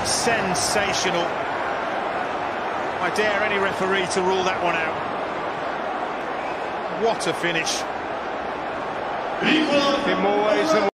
Sensational. I dare any referee to rule that one out. What a finish. In more ways than